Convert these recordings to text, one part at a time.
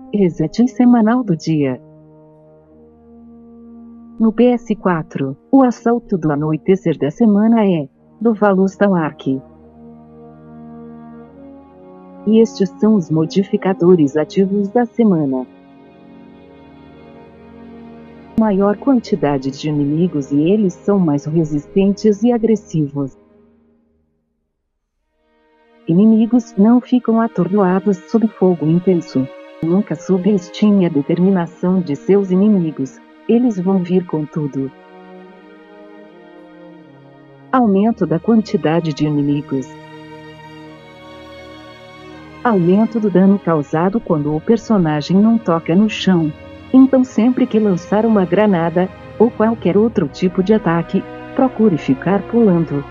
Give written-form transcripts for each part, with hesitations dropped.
Reset semanal do dia. No PS4, o assalto do anoitecer da semana é do Valustal Ark. E estes são os modificadores ativos da semana. Maior quantidade de inimigos e eles são mais resistentes e agressivos. Inimigos não ficam atordoados sob fogo intenso. Nunca subestime a determinação de seus inimigos. Eles vão vir com tudo. Aumento da quantidade de inimigos. Aumento do dano causado quando o personagem não toca no chão. Então sempre que lançar uma granada, ou qualquer outro tipo de ataque, procure ficar pulando.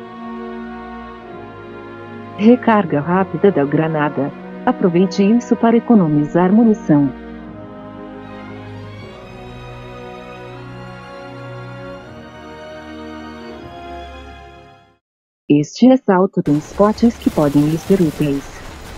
Recarga rápida da granada. Aproveite isso para economizar munição. Este assalto tem spots que podem lhe ser úteis.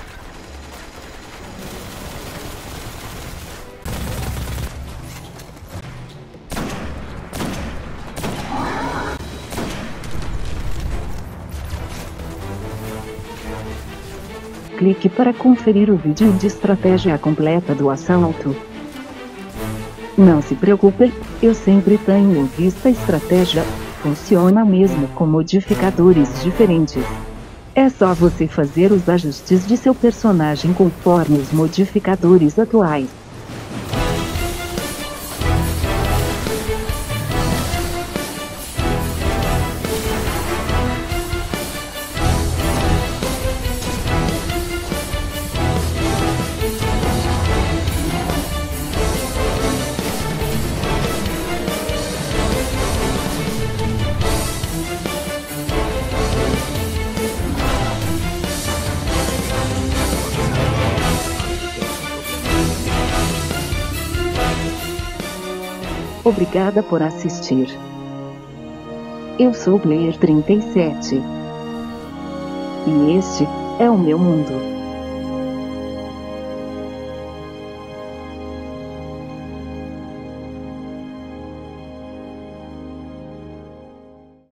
Clique para conferir o vídeo de estratégia completa do assalto. Não se preocupe, eu sempre tenho em vista a estratégia. Funciona mesmo com modificadores diferentes. É só você fazer os ajustes de seu personagem conforme os modificadores atuais. Obrigada por assistir. Eu sou Player 37. E este é o meu mundo.